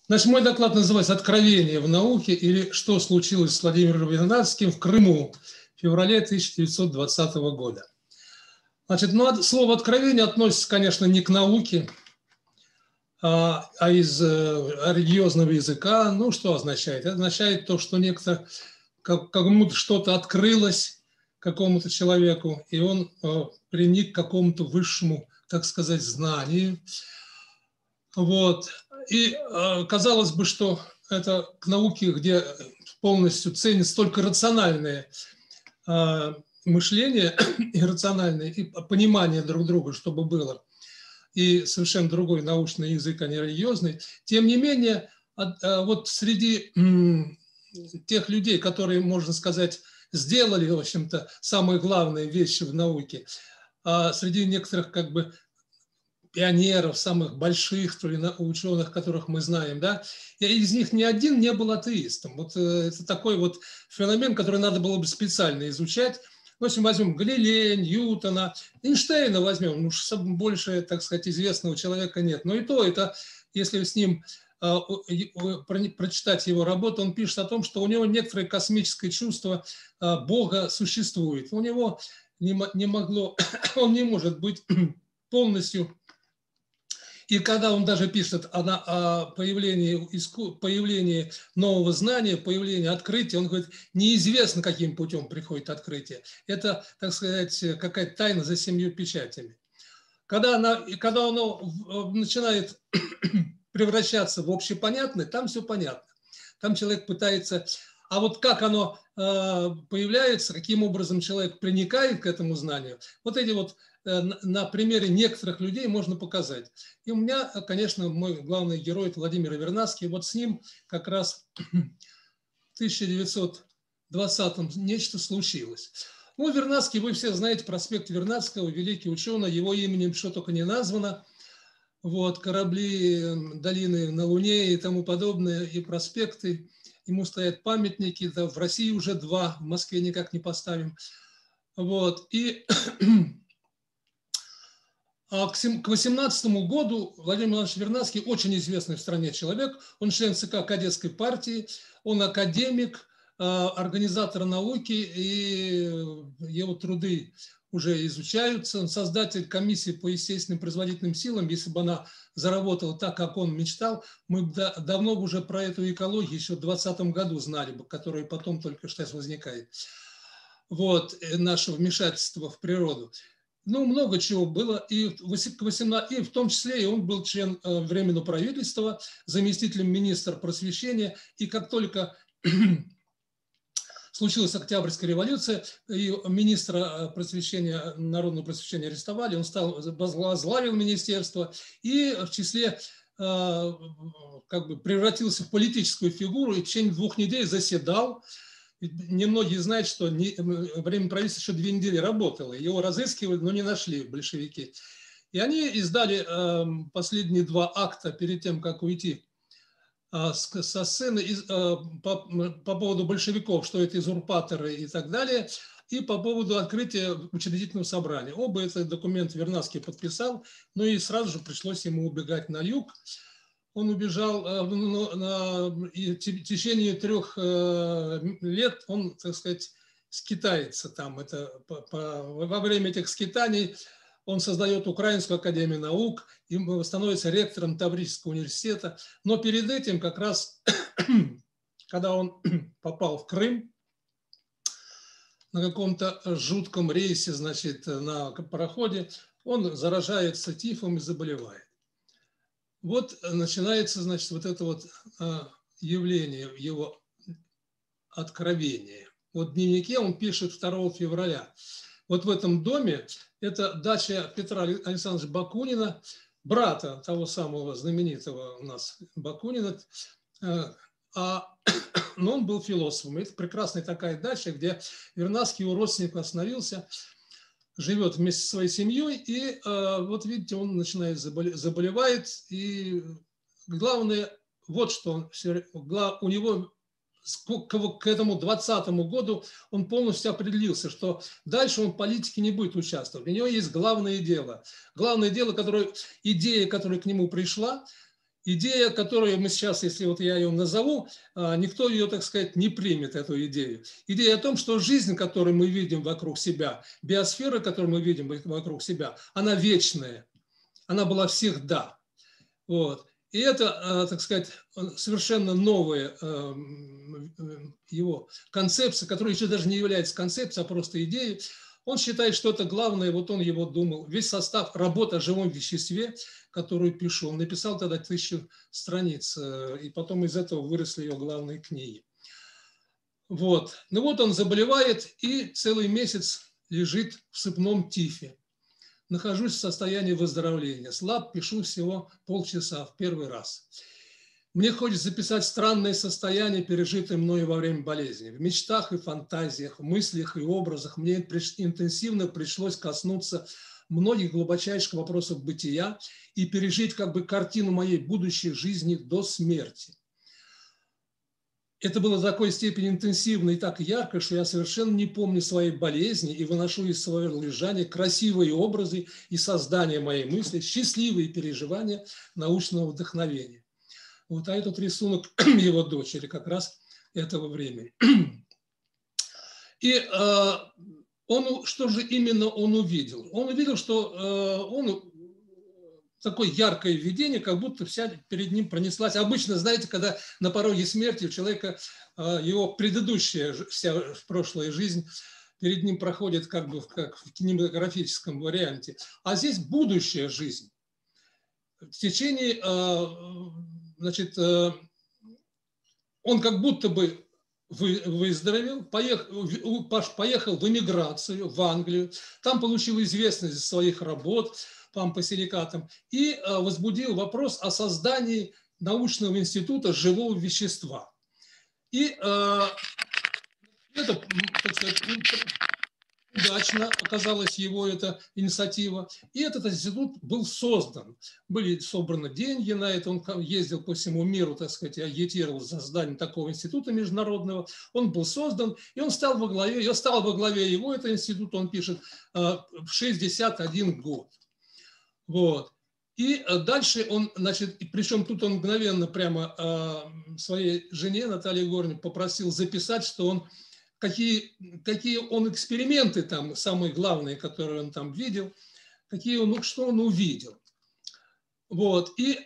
Значит, мой доклад называется «Откровение в науке» или «Что случилось с Владимиром Вернадским в Крыму в феврале 1920 года». Значит, слово «откровение» относится, конечно, не к науке, а из религиозного языка. Ну, что означает? Это означает то, что кому-то что-то открылось какому-то человеку, и он приник к какому-то высшему, так сказать, знанию. Вот. И казалось бы, что это к науке, где полностью ценится только рациональное мышление, иррациональное, и понимание друг друга, чтобы было, и совершенно другой научный язык, а не религиозный. Тем не менее, вот среди тех людей, которые, можно сказать, сделали, в общем-то, самые главные вещи в науке, среди некоторых как бы пионеров, самых больших, что ли, ученых, которых мы знаем, да, и из них ни один не был атеистом. Вот это такой вот феномен, который надо было бы специально изучать. В общем, возьмем Галилея, Ньютона, Эйнштейна возьмем, ну, больше, так сказать, известного человека нет. Но и то, это, если с ним прочитать его работу, он пишет о том, что у него некоторое космическое чувство Бога существует. У него он не может быть полностью. И когда он даже пишет о появлении нового знания, появлении открытия, он говорит, неизвестно, каким путем приходит открытие. Это, так сказать, какая-то тайна за 7 печатями. Когда оно начинает превращаться в общепонятное, там все понятно. Там человек пытается... А вот как оно появляется, каким образом человек проникает к этому знанию, вот эти вот на примере некоторых людей можно показать. И у меня, конечно, мой главный герой – это Владимир Вернадский. Вот с ним как раз в 1920-м нечто случилось. Ну, Вернадский, вы все знаете, проспект Вернадского, великий ученый, его именем что только не названо. Вот, корабли, долины на Луне и тому подобное, и проспекты. Ему стоят памятники, да, в России уже 2, в Москве никак не поставим. Вот, и к 18 году Владимир Иванович Вернадский очень известный в стране человек. Он член ЦК Кадетской партии, он академик, организатор науки, и его труды уже изучаются. Он создатель комиссии по естественным производительным силам. Если бы она заработала так, как он мечтал, мы бы давно бы уже про эту экологию еще в 2020 году знали бы, которая потом только сейчас возникает. Вот, наше вмешательство в природу. Ну, много чего было, и в том числе и он был член Временного правительства, заместителем министра просвещения, и как только случилась Октябрьская революция, и министра просвещения, народного просвещения арестовали, он возглавил министерство, и в числе как бы превратился в политическую фигуру, и в течение 2 недель заседал. Немногие знают, что Временное правительство еще 2 недели работало. Его разыскивали, но не нашли большевики. И они издали последние 2 акта перед тем, как уйти со сцены по поводу большевиков, что это узурпаторы и так далее, и по поводу открытия учредительного собрания. Оба эти документы Вернадский подписал, но и сразу же пришлось ему убегать на юг. Он убежал, и в течение 3 лет он, так сказать, скитается там. Во время этих скитаний он создает Украинскую академию наук и становится ректором Таврического университета. Но перед этим как раз, когда он попал в Крым, на каком-то жутком рейсе, значит, на пароходе, он заражается тифом и заболевает. Вот начинается, значит, вот это вот явление, его откровение. Вот в дневнике он пишет 2 февраля. Вот в этом доме, это дача Петра Александровича Бакунина, брата того самого знаменитого у нас Бакунина, но он был философом. Это прекрасная такая дача, где Вернадский, его родственник, остановился, живет вместе со своей семьей, и вот видите, он начинает заболевает, и главное, вот что у него к этому 2020 году он полностью определился, что дальше он в политике не будет участвовать. У него есть главное дело, идея, которая к нему пришла, Идея, которую мы сейчас, если вот я ее назову, никто ее, так сказать, не примет, эту идею. Идея о том, что жизнь, которую мы видим вокруг себя, биосфера, которую мы видим вокруг себя, она вечная, она была всегда. Вот. И это, так сказать, совершенно новая его концепция, которая еще даже не является концепцией, а просто идеей. Он считает, что это главное, вот он его думал. Весь состав работы о живом веществе, которую пишу, он написал тогда 1000 страниц, и потом из этого выросли его главные книги. Вот. Ну вот он заболевает и целый месяц лежит в сыпном тифе. Нахожусь в состоянии выздоровления. Слаб, пишу всего полчаса в первый раз. Мне хочется записать странное состояние, пережитое мною во время болезни. В мечтах и фантазиях, в мыслях и образах мне интенсивно пришлось коснуться многих глубочайших вопросов бытия и пережить как бы картину моей будущей жизни до смерти. Это было до такой степени интенсивно и так ярко, что я совершенно не помню своей болезни и выношу из своего лежания красивые образы и создание моей мысли, счастливые переживания научного вдохновения. Вот, а этот рисунок его дочери как раз этого времени. И он, что же именно он увидел? Он увидел, что он такое яркое видение, как будто вся перед ним пронеслась. Обычно, знаете, когда на пороге смерти у человека его предыдущая вся прошлая жизнь перед ним проходит как бы как в кинематографическом варианте. А здесь будущая жизнь. В течение, значит, он как будто бы выздоровел, поехал в эмиграцию, в Англию, там получил известность из своих работ по ампосиликатам и возбудил вопрос о создании научного института живого вещества. И это, так сказать, удачно оказалась его эта инициатива. И этот институт был создан. Были собраны деньги на это. Он ездил по всему миру, так сказать, агитировал за создание такого института международного. Он был создан, и он стал во главе. Я стал во главе его, этого института, он пишет, в 61 год. Вот. И дальше он, значит, причем тут он мгновенно прямо своей жене Наталье Егоровне попросил записать, что он какие он эксперименты там, самые главные, которые он там видел, что он увидел. Вот. И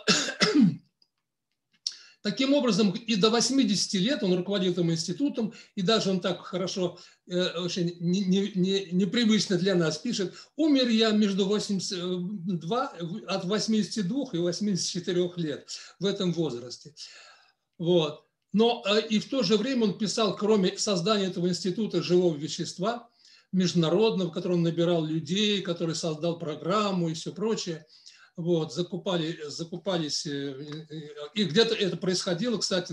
таким образом и до 80 лет он руководил этим институтом, и даже он так хорошо, очень непривычно для нас пишет, умер я между 82, от 82 и 84 лет в этом возрасте. Вот. Но и в то же время он писал, кроме создания этого института живого вещества, международного, в котором он набирал людей, который создал программу и все прочее, вот, закупались, и где-то это происходило, кстати,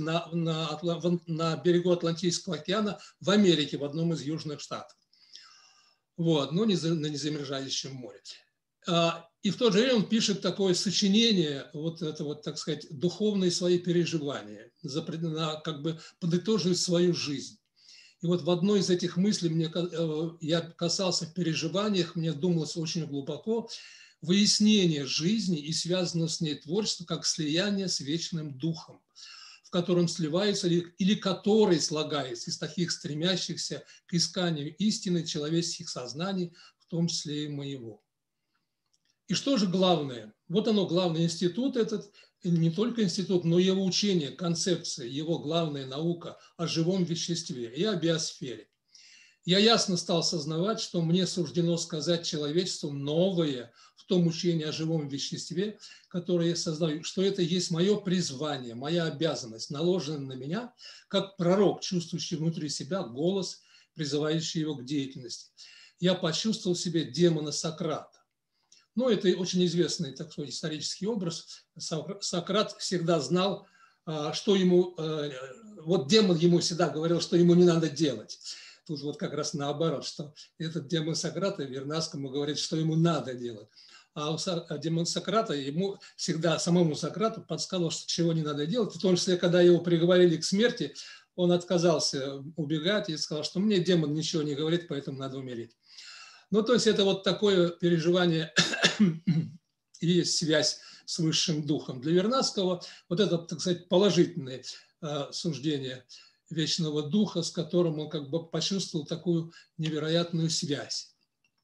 на берегу Атлантического океана в Америке, в одном из южных штатов, вот, но не на незамерзающем море. И в то же время он пишет такое сочинение, вот это вот, так сказать, духовные свои переживания, как бы подытоживает свою жизнь. И вот в одной из этих мыслей я касался в переживаниях, мне думалось очень глубоко, выяснение жизни и связанного с ней творчество как слияние с вечным духом, в котором сливается или который слагается из таких стремящихся к исканию истины человеческих сознаний, в том числе и моего. И что же главное? Вот оно, главный институт этот, не только институт, но и его учение, концепция, его главная наука о живом веществе и о биосфере. Я ясно стал осознавать, что мне суждено сказать человечеству новое в том учении о живом веществе, которое я создаю, что это есть мое призвание, моя обязанность, наложенная на меня, как пророк, чувствующий внутри себя голос, призывающий его к деятельности. Я почувствовал в себе демона Сократа. Ну, это очень известный, так сказать, исторический образ. Сократ всегда знал, что ему, вот демон ему всегда говорил, что ему не надо делать. Тут вот как раз наоборот, что этот демон Сократа Вернадскому говорит, что ему надо делать. А демон Сократа ему всегда, самому Сократу подсказывал, что чего не надо делать. В том числе, когда его приговорили к смерти, он отказался убегать и сказал, что мне демон ничего не говорит, поэтому надо умереть. Ну, то есть это вот такое переживание и есть связь с высшим духом. Для Вернадского вот это, так сказать, положительное суждение вечного духа, с которым он как бы почувствовал такую невероятную связь.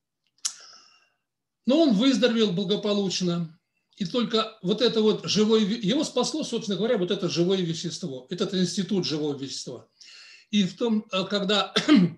Но он выздоровел благополучно. И только вот это вот живое... Его спасло, собственно говоря, вот это живое вещество, этот институт живого вещества. И в том, когда...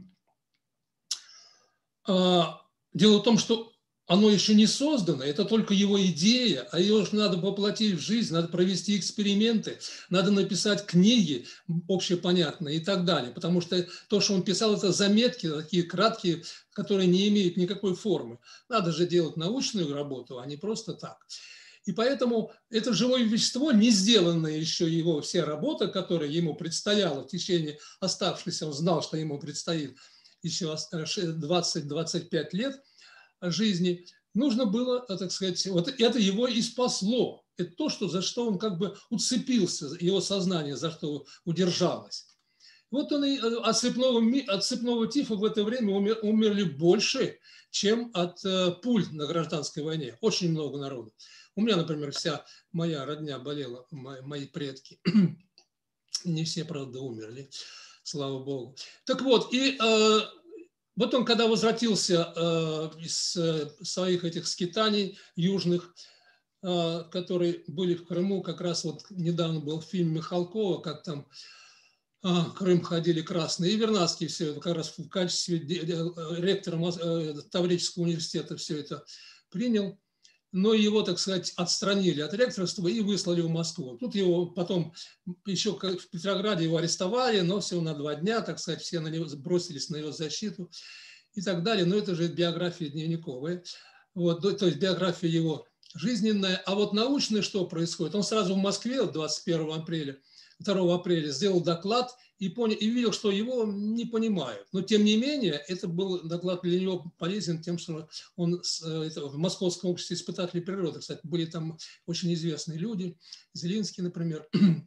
Дело в том, что оно еще не создано, это только его идея, а ее же надо воплотить в жизнь, надо провести эксперименты, надо написать книги общепонятные и так далее. Потому что то, что он писал, это заметки такие краткие, которые не имеют никакой формы. Надо же делать научную работу, а не просто так. И поэтому это живое вещество, не сделанная еще его вся работа, которая ему предстояла в течение оставшейся, он знал, что ему предстоит еще 20-25 лет жизни, нужно было, так сказать, вот это его и спасло. Это то, за что он как бы уцепился, его сознание, за что удержалось. Вот он и от цепного тифа в это время умерли больше, чем от пуль на гражданской войне. Очень много народу. У меня, например, вся моя родня болела, мои предки. Не все, правда, умерли, слава богу. Так вот, и вот он, когда возвратился из своих этих скитаний южных, которые были в Крыму, как раз вот недавно был фильм Михалкова, как там Крым ходили красные, и Вернадский все это как раз в качестве ректора Таврического университета все это принял. Но его, так сказать, отстранили от ректорства и выслали в Москву. Тут его потом, еще в Петрограде его арестовали, но всего на 2 дня, так сказать, все на него бросились на его защиту и так далее. Но это же биография дневниковая, вот, то есть биография его жизненная. А вот научная что происходит? Он сразу в Москве 21 апреля, 2 апреля сделал доклад и видел, что его не понимают. Но, тем не менее, это был доклад для него полезен тем, что он в Московском обществе испытателей природы, кстати, были там очень известные люди, Зелинский, например.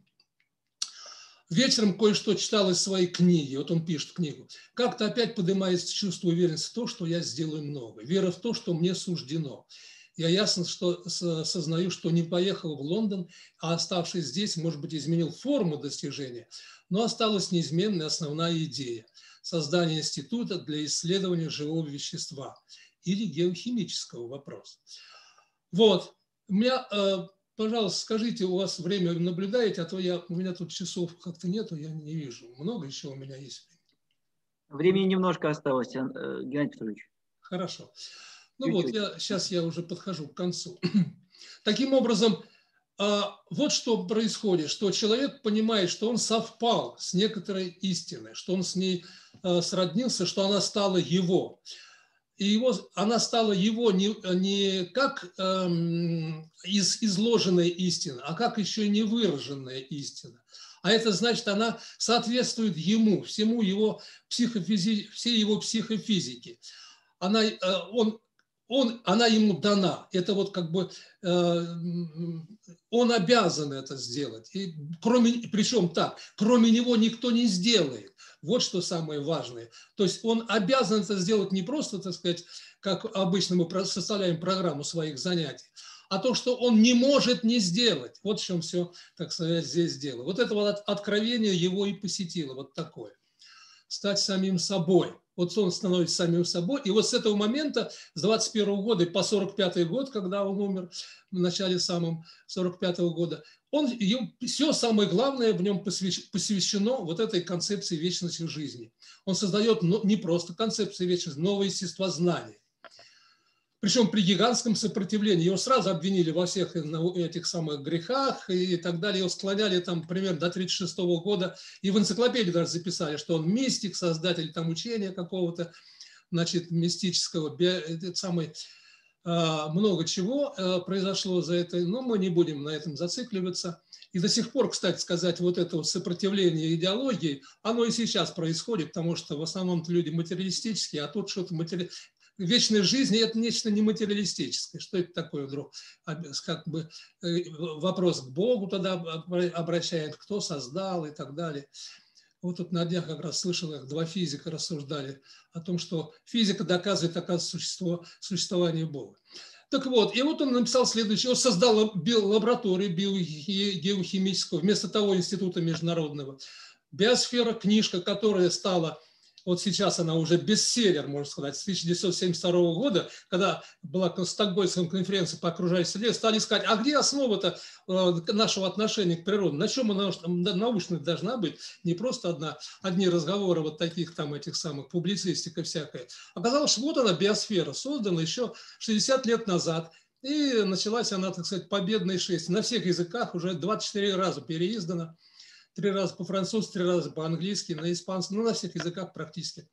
Вечером кое-что читал из своей книги, вот он пишет книгу. Как-то опять поднимается чувство уверенности в том, что я сделаю много, вера в то, что мне суждено. Я ясно сознаю, что не поехал в Лондон, а оставшись здесь, может быть, изменил форму достижения, но осталась неизменная основная идея – создание института для исследования живого вещества или геохимического вопроса. Вот. У меня, пожалуйста, скажите, у вас время наблюдаете, а то у меня тут часов как-то нету, я не вижу. Много еще у меня есть времени? Времени немножко осталось, Геннадий Петрович. Хорошо. Ну Чуть-чуть. вот, сейчас я уже подхожу к концу. Таким образом, вот что происходит, что человек понимает, что он совпал с некоторой истиной, что он с ней сроднился, что она стала его. И она стала его не как изложенная истина, а как еще не выраженная истина. А это значит, она соответствует ему, всей его психофизике. Она ему дана. Это вот как бы он обязан это сделать. И причем так, кроме него никто не сделает. Вот что самое важное. То есть он обязан это сделать не просто, так сказать, как обычно мы составляем программу своих занятий, а то, что он не может не сделать. Вот в чем все, так сказать, здесь дело. Вот это вот откровение его и посетило, вот такое. Стать самим собой. Вот он становится самим собой. И вот с этого момента, с 21 года по 45 год, когда он умер, в начале самом 45 года, все самое главное в нем посвящено вот этой концепции вечности жизни. Он создает не просто концепцию вечности, новое естествознание. Причем при гигантском сопротивлении. Его сразу обвинили во всех этих самых грехах и так далее. Его склоняли там примерно до 1936 года. И в энциклопедии даже записали, что он мистик, создатель там учения какого-то, значит, мистического. Много чего произошло за это, но мы не будем на этом зацикливаться. И до сих пор, кстати сказать, вот это вот сопротивление идеологии, оно и сейчас происходит, потому что в основном люди материалистические, а тут что-то вечной жизни – это нечто нематериалистическое. Что это такое вдруг? Как бы вопрос к Богу тогда обращает, кто создал и так далее. Вот тут на днях как раз слышал, как 2 физика рассуждали о том, что физика доказывает, оказывается, существование Бога. Так вот, и вот он написал следующее. Он создал лабораторию геохимическую вместо того института международного. «Биосфера», книжка, которая стала, вот сейчас она уже бестселлер, можно сказать, с 1972 года, когда была Стокгольмская конференция по окружающей среде, стали искать, а где основа-то нашего отношения к природе, на чем она научная должна быть, не просто одни разговоры вот таких там этих самых публицистика всякая. Оказалось, что вот она, биосфера, создана еще 60 лет назад, и началась она, так сказать, победной шествием. На всех языках уже 24 раза переиздана. 3 раза по-французски, 3 раза по-английски, на испанском, ну, на всех языках практически.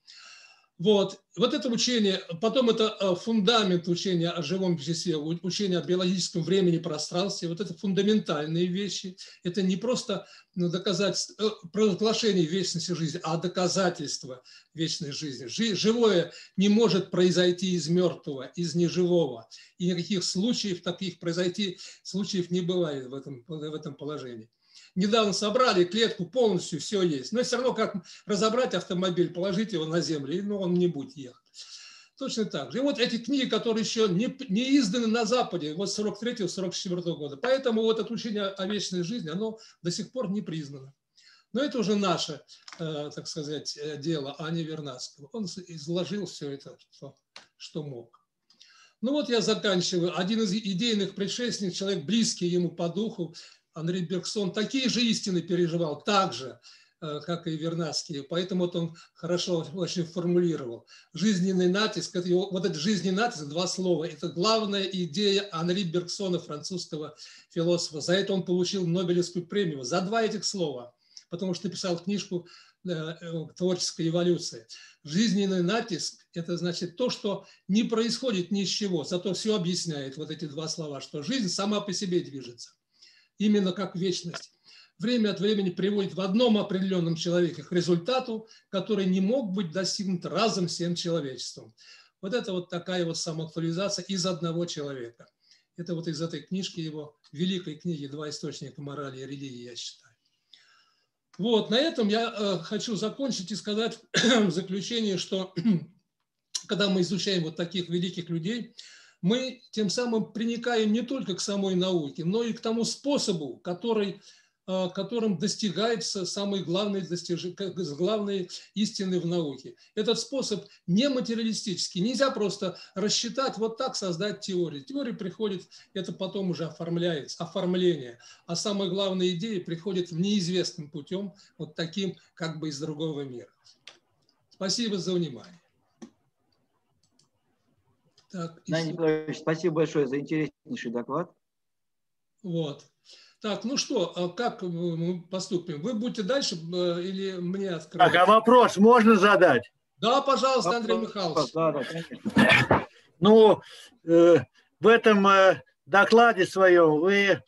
Вот это учение, потом это фундамент учения о живом веществе, учение о биологическом времени и пространстве, вот это фундаментальные вещи. Это не просто доказательство, провозглашение вечности жизни, а доказательство вечной жизни. Живое не может произойти из мертвого, из неживого. И никаких случаев таких произойти, случаев не бывает в этом положении. Недавно собрали клетку полностью, все есть. Но все равно, как разобрать автомобиль, положить его на землю, и он не будет ехать. Точно так же. И вот эти книги, которые еще не изданы на Западе, вот с 43-44 года. Поэтому вот это учение о вечной жизни, оно до сих пор не признано. Но это уже наше, так сказать, дело, а не Вернадского. Он изложил все это, что мог. Ну вот я заканчиваю. Один из идейных предшественников, человек близкий ему по духу, Анри Бергсон, такие же истины переживал, так же, как и Вернадский. Поэтому вот он хорошо очень формулировал. Жизненный натиск, вот этот жизненный натиск, 2 слова, это главная идея Анри Бергсона, французского философа. За это он получил Нобелевскую премию, за 2 этих слова, потому что написал книжку «Творческая эволюция». Жизненный натиск – это значит то, что не происходит ни с чего, зато все объясняет, вот эти 2 слова, что жизнь сама по себе движется. Именно как вечность. Время от времени приводит в одном определенном человеке к результату, который не мог быть достигнут разом всем человечеством. Вот это вот такая вот самоактуализация из одного человека. Это вот из этой книжки его, великой книги «Два источника морали и религии», я считаю. Вот, на этом я хочу закончить и сказать в заключение, что когда мы изучаем вот таких великих людей, мы тем самым приникаем не только к самой науке, но и к тому способу, которым достигается самые главные истины в науке. Этот способ не материалистический. Нельзя просто рассчитать, вот так создать теорию. Теория приходит, это потом уже оформляется, оформление. А самые главные идеи приходят неизвестным путем, вот таким как бы из другого мира. Спасибо за внимание. Так, Геннадий Николаевич, спасибо большое за интереснейший доклад. Вот. Так, ну что, как мы поступим? Вы будете дальше или мне открывать? Так, а вопрос можно задать? Да, пожалуйста, Андрей Михайлович. Да, конечно. Ну, в этом докладе своем вы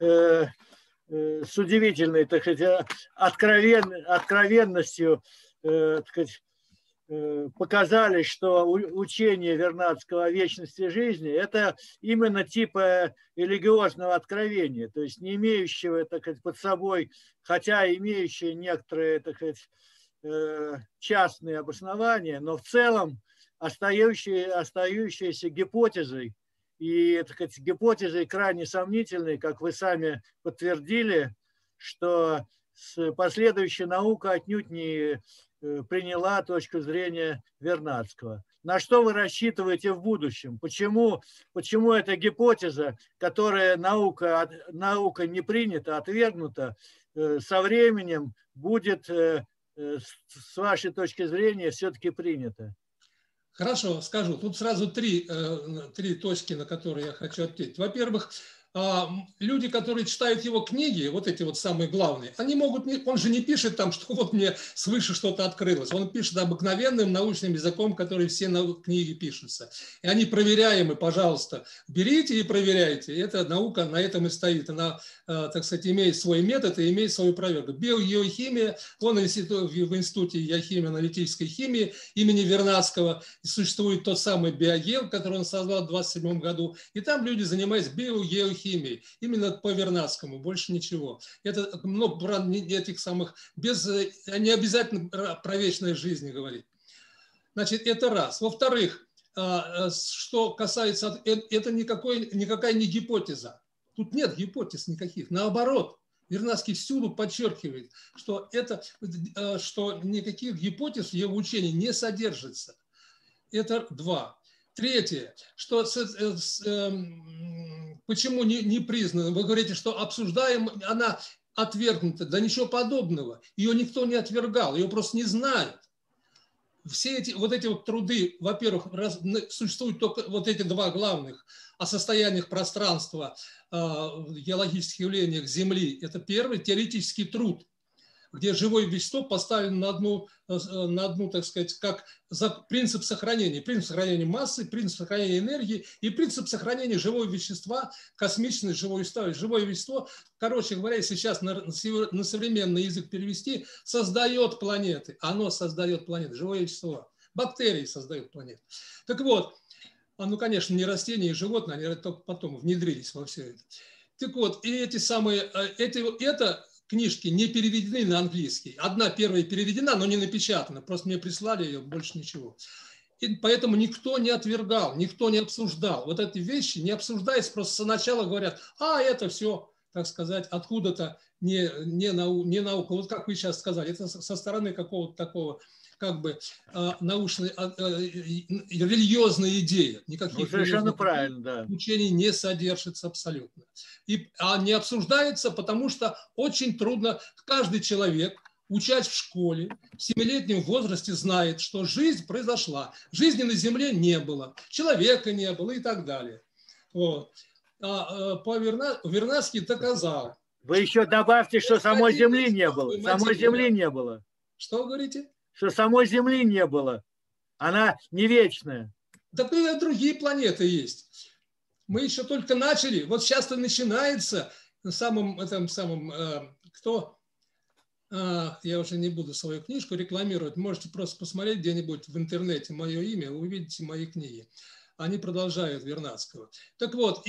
с удивительной, так сказать, откровенностью, так сказать, показали, что учение Вернадского о вечности жизни – это именно типа религиозного откровения, то есть не имеющего, так сказать, под собой, хотя имеющее некоторые, так сказать, частные обоснования, но в целом остающиеся гипотезой, и, так сказать, гипотезой крайне сомнительной, как вы сами подтвердили, что последующая наука отнюдь не приняла точку зрения Вернадского. На что вы рассчитываете в будущем? Почему эта гипотеза, которая наука не принята, отвергнута, со временем будет, с вашей точки зрения, все-таки принята? Хорошо, скажу. Тут сразу три точки, на которые я хочу ответить. Во-первых, люди, которые читают его книги, вот эти вот самые главные, они могут, он же не пишет там, что вот мне свыше что-то открылось. Он пишет обыкновенным научным языком, который все книги пишутся. И они проверяемы, пожалуйста. Берите и проверяйте. Эта наука на этом и стоит. Она, так сказать, имеет свой метод и имеет свою проверку. Биогеохимия, он в институте геохимии-аналитической химии имени Вернадского существует тот самый биогел, который он создал в 1927 году. И там люди занимаются биогеохимией. Именно по Вернадскому, больше ничего. Это много этих самых, не обязательно про вечную жизнь говорить. Значит, это раз. Во-вторых, что касается, это никакая не гипотеза. Тут нет гипотез никаких. Наоборот, Вернадский всюду подчеркивает, что никаких гипотез в его учении не содержится. Это два. Третье, что почему не признано? Вы говорите, что обсуждаем, она отвергнута. Да ничего подобного. Ее никто не отвергал, ее просто не знают. Все эти труды, во-первых, существуют только вот эти два главных о состояниях пространства, геологических явлениях Земли. Это первый теоретический труд, где живое вещество поставлено на одну, так сказать, как принцип сохранения. Принцип сохранения массы, принцип сохранения энергии и принцип сохранения живого вещества, космичность живого вещества. Живое вещество, короче говоря, сейчас на современный язык перевести, создает планеты. Оно создает планеты, живое вещество. Бактерии создают планеты. Так вот, ну, конечно, не растения и животные, они только потом внедрились во все это. Так вот, и это книжки не переведены на английский. Одна первая переведена, но не напечатана. Просто мне прислали ее, больше ничего. И поэтому никто не отвергал, никто не обсуждал. Вот эти вещи не обсуждаются, просто сначала говорят, это все, так сказать, откуда-то не наука. Вот как вы сейчас сказали, это со стороны какого-то такого как бы научной, религиозной идеи. Никаких совершенно правильно, да. Учений не содержится абсолютно. А не обсуждается, потому что очень трудно. Каждый человек, учась в школе, в 7-летнем возрасте знает, что жизнь произошла. Жизни на Земле не было, человека не было и так далее. Вот. Вернадский доказал. Вы еще добавьте, что самой Земли не было. Самой Земли не было. Что вы говорите? Что самой Земли не было. Она не вечная. Так и другие планеты есть. Мы еще только начали. Вот сейчас-то начинается я уже не буду свою книжку рекламировать. Можете просто посмотреть где-нибудь в интернете мое имя, вы увидите мои книги. Они продолжают Вернадского. Так вот,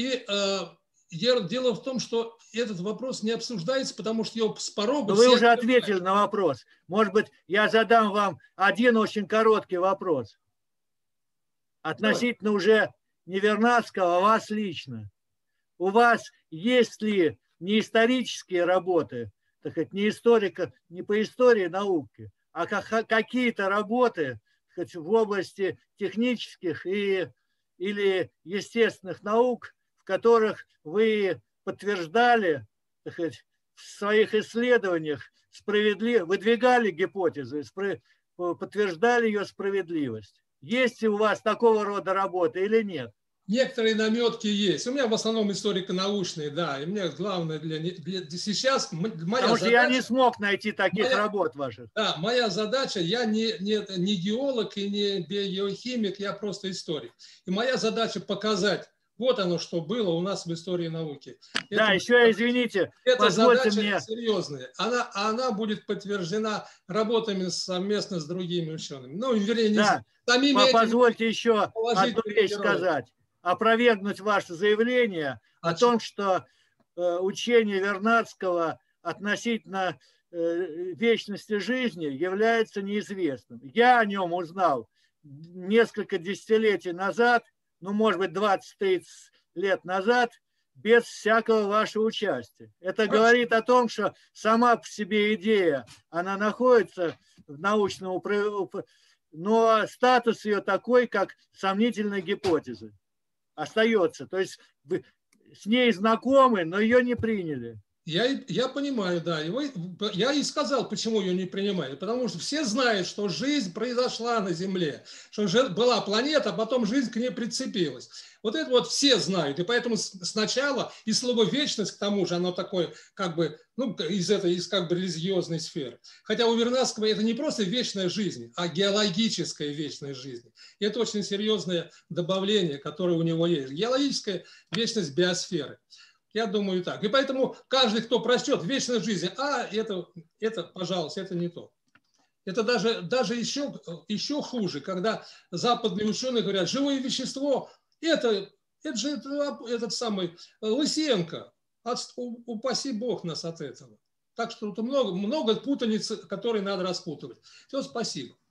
дело в том, что этот вопрос не обсуждается, потому что его с порога... Вы уже ответили на вопрос. Может быть, я задам вам один очень короткий вопрос. Относительно уже не Вернадского, а вас лично. У вас есть ли не исторические работы, так сказать, не по истории науки, а какие-то работы, так сказать, в области технических или естественных наук, в которых вы подтверждали, так сказать, в своих исследованиях выдвигали гипотезы, подтверждали ее справедливость. Есть ли у вас такого рода работы или нет? Некоторые наметки есть. У меня в основном историко-научные, да. И мне главное сейчас моя Потому что я не смог найти таких работ ваших. Да, моя задача, я не геолог и не биохимик, я просто историк. И моя задача показать, вот оно, что было у нас в истории науки. Да, еще извините, это задача серьезная. Она будет подтверждена работами совместно с другими учеными. Ну, вернее, да. Позвольте еще одну вещь сказать. Опровергнуть ваше заявление о том, что учение Вернадского относительно вечности жизни является неизвестным. Я о нем узнал несколько десятилетий назад, ну, может быть, 20-30 лет назад, без всякого вашего участия. Это говорит о том, что сама по себе идея, она находится в научном, но статус ее такой, как сомнительной гипотезы. Остается. То есть вы с ней знакомы, но ее не приняли. Я понимаю, да. Я и сказал, почему ее не принимали. Потому что все знают, что жизнь произошла на Земле, что была планета, а потом жизнь к ней прицепилась. Вот это вот все знают. И поэтому сначала и слово «вечность», к тому же, оно такое, как бы, ну, из как бы религиозной сферы. Хотя у Вернадского это не просто вечная жизнь, а геологическая вечная жизнь. И это очень серьезное добавление, которое у него есть. Геологическая вечность биосферы. Я думаю так. И поэтому каждый, кто прочтет вечную жизнь, это, пожалуйста, это не то. Это даже еще хуже, когда западные ученые говорят, живое вещество, это же этот самый Лысенко. Упаси Бог нас от этого. Так что тут много путаницы, которые надо распутывать. Все, спасибо.